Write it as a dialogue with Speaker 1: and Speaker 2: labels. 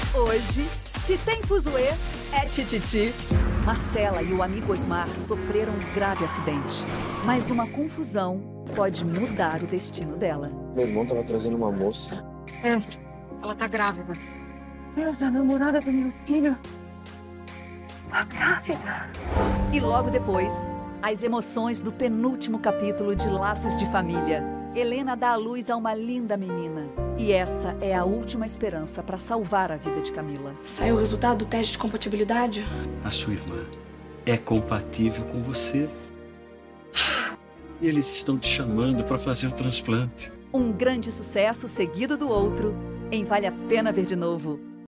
Speaker 1: Hoje, se tem fuzuê, é tititi. Marcela e o amigo Osmar sofreram um grave acidente, mas uma confusão pode mudar o destino dela.
Speaker 2: Meu irmão tava trazendo uma moça.
Speaker 3: Ela tá grávida.
Speaker 4: Deus, a namorada do meu filho. Tá grávida.
Speaker 1: E logo depois, as emoções do penúltimo capítulo de Laços de Família. Helena dá à luz a uma linda menina. E essa é a última esperança para salvar a vida de Camila.
Speaker 4: Saiu o resultado do teste de compatibilidade?
Speaker 5: A sua irmã é compatível com você. Eles estão te chamando para fazer o transplante.
Speaker 1: Um grande sucesso seguido do outro em Vale a Pena Ver de Novo.